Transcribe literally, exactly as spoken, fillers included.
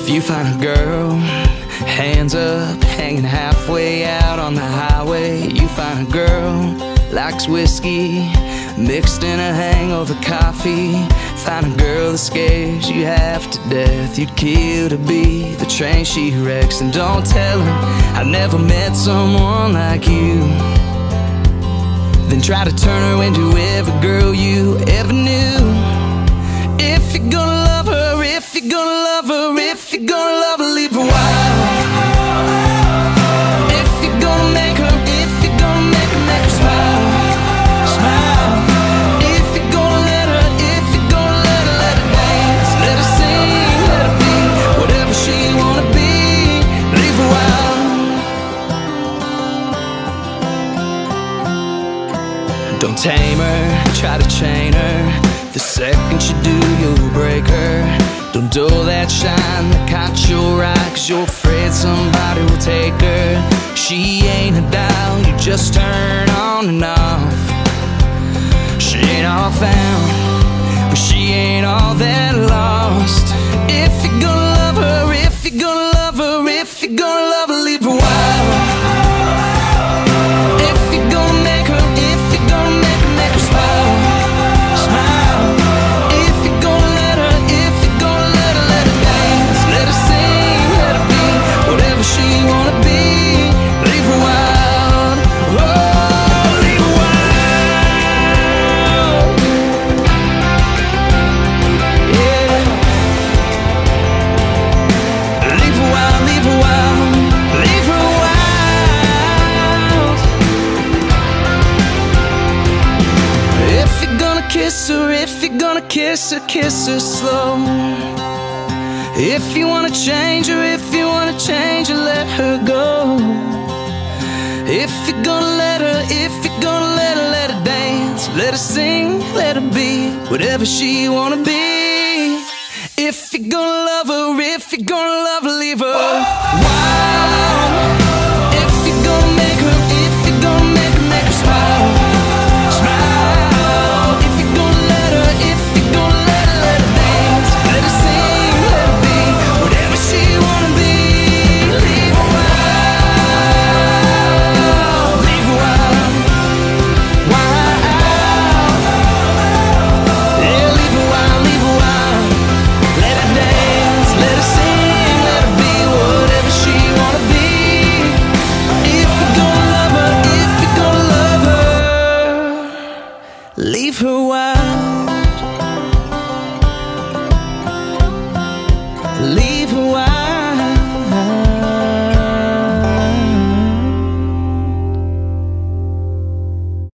If you find a girl, hands up, hanging halfway out on the highway. You find a girl, likes whiskey, mixed in a hangover coffee. Find a girl that scares you half to death. You'd kill to be the train she wrecks. And don't tell her I never met someone like you. Then try to turn her into every girl you ever knew. If you're gonna love her, if you're gonna love her, if you're gonna love her, leave her wild. If you're gonna make her, if you're gonna make her, make her smile, smile. If you're gonna let her, if you're gonna let her, let her dance, let her sing, let her be whatever she wanna be, leave her wild. Don't tame her, try to chain her. The second you do, you'll break her. Don't dull that shine that caught your eye, 'cause you're afraid somebody will take her. She ain't a dial you just turn on and off. She ain't all found, but she ain't all that lost. If you're gonna love her, if you're gonna love her, if you're gonna love her, leave her wild. If you're gonna make her, if you're gonna make her, make her smile, smile. If you're gonna let her, if you're gonna let her, let her dance, let her sing, let her be whatever she wanna be, leave her wild. Oh, leave her wild. Yeah. Leave her wild, leave her wild, leave her wild. If you're gonna kiss her, if you're gonna kiss her, kiss her slow. If you wanna change her, if you wanna change her, let her go. If you're gonna let her, if you're gonna let her, let her dance, let her sing, let her be whatever she wanna be. If you're gonna love her, if you're gonna love her, leave her wild.